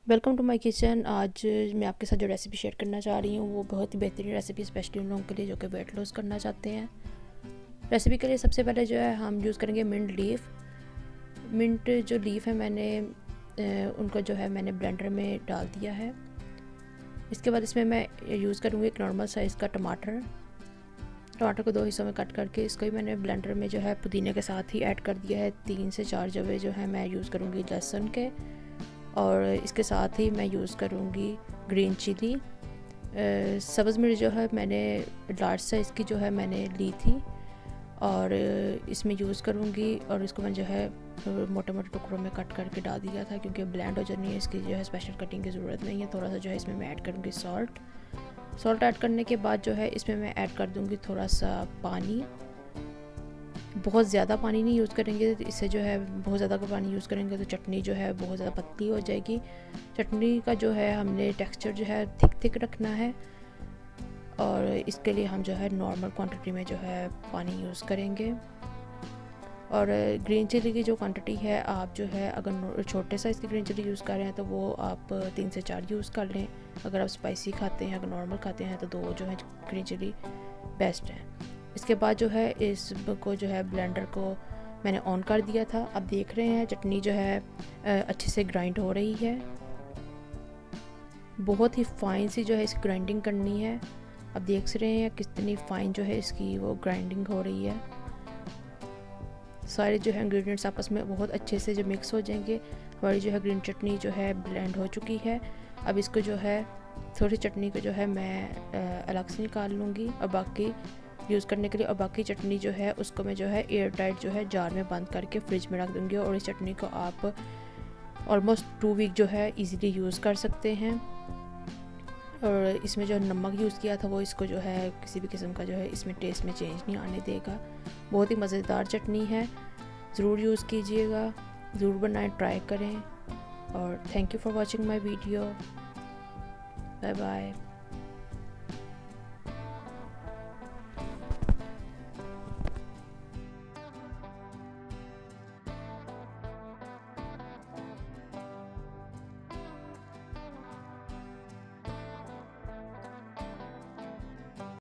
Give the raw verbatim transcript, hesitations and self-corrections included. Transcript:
Welcome to my kitchen. आज मैं आपके साथ जो रेसिपी शेयर करना चाह रही हूँ वो बहुत ही बेहतरीन रेसिपी, स्पेशली उन लोगों के लिए जो कि वेट लॉस करना चाहते हैं। रेसिपी के लिए सबसे पहले जो है हम यूज़ करेंगे मिंट लीफ। मिंट जो लीफ है मैंने उनको जो है मैंने ब्लेंडर में डाल दिया है। इसके बाद इसमें मैं यूज़ करूँगी एक नॉर्मल साइज़ का टमाटर। टमाटर को दो हिस्सों में कट करके इसको ही मैंने ब्लेंडर में जो है पुदीने के साथ ही ऐड कर दिया है। तीन से चार जवे जो है मैं यूज़ करूँगी लहसुन के, और इसके साथ ही मैं यूज़ करूँगी ग्रीन चिली। सब्ज़ मिर्च जो है मैंने लार्ज साइज़ की जो है मैंने ली थी और इसमें यूज़ करूँगी, और इसको मैं जो है मोटे मोटे टुकड़ों में कट करके डाल दिया था क्योंकि ब्लेंड हो जानी है, इसकी जो है स्पेशल कटिंग की ज़रूरत नहीं है। थोड़ा सा जो है इसमें मैं ऐड करूँगी सॉल्ट। सॉल्ट ऐड करने के बाद जो है इसमें मैं ऐड कर दूँगी थोड़ा सा पानी। बहुत ज़्यादा पानी नहीं यूज़ करेंगे, इससे जो है बहुत ज़्यादा का पानी यूज़ करेंगे तो चटनी जो है बहुत ज़्यादा पतली हो जाएगी। चटनी का जो है हमने टेक्सचर जो है थिक थिक रखना है, और इसके लिए हम जो है नॉर्मल क्वांटिटी में जो है पानी यूज़ करेंगे। और ग्रीन चिली की जो क्वांटिटी है, आप जो है अगर छोटे साइज़ की ग्रीन चिली यूज़ कर रहे हैं तो वो आप तीन से चार यूज़ कर लें। अगर आप स्पाइसी खाते हैं, अगर नॉर्मल खाते हैं तो दो जो है ग्रीन चिली बेस्ट है। इसके बाद जो है इसको जो है ब्लेंडर को मैंने ऑन कर दिया था। अब देख रहे हैं चटनी जो है अच्छे से ग्राइंड हो रही है। बहुत ही फाइन सी जो है इसकी ग्राइंडिंग करनी है। अब देख रहे हैं कितनी फाइन जो है इसकी वो ग्राइंडिंग हो रही है। सारे जो है इंग्रेडिएंट्स आपस में बहुत अच्छे से जो मिक्स हो जाएंगे। हमारी जो है ग्रीन चटनी जो है ब्लेंड हो चुकी है। अब इसको जो है थोड़ी चटनी को जो है मैं अलग से निकाल लूँगी और बाकी यूज़ करने के लिए, और बाकी चटनी जो है उसको मैं जो है एयर टाइट जो है जार में बंद करके फ्रिज में रख दूँगी। और इस चटनी को आप ऑलमोस्ट टू वीक जो है इजीली यूज़ कर सकते हैं। और इसमें जो नमक यूज़ किया था वो इसको जो है किसी भी किस्म का जो है इसमें टेस्ट में चेंज नहीं आने देगा। बहुत ही मज़ेदार चटनी है, ज़रूर यूज़ कीजिएगा, ज़रूर बनाएं, ट्राई करें। और thank you for watching my video. Bye bye.